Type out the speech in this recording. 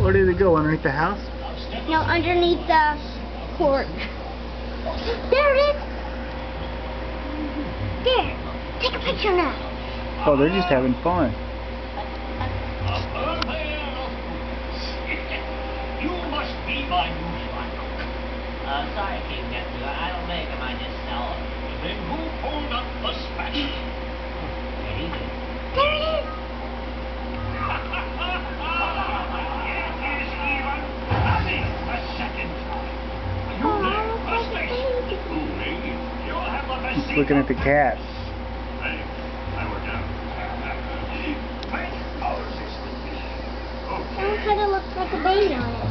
Where did it go? Underneath the house? No, underneath the court. There it is. There. Take a picture now. Oh, they're just having fun. You must be my new Shylock. Sorry, King Nephew. I don't make them, I just sell them. Then who pulled up the special? There it is. It is even having a second time. You there, first base. Me? You'll have the best He's seat. looking at the cat. Hey, I work out. Thanks. That one kind of looks like a baby on it.